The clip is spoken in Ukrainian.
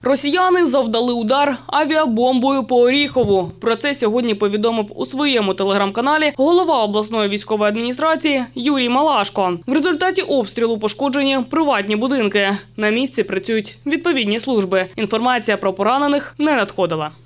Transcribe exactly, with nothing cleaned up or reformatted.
Росіяни завдали удар авіабомбою по Оріхову. Про це сьогодні повідомив у своєму телеграм-каналі голова обласної військової адміністрації Юрій Малашко. В результаті обстрілу пошкоджені приватні будинки. На місці працюють відповідні служби. Інформація про поранених не надходила.